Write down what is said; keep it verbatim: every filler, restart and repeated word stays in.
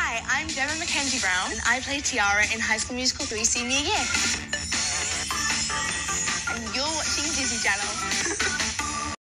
Hi, I'm Jenna Kenzie Brown, and I play Tiara in High School Musical three Senior Year. And you're watching Disney Channel.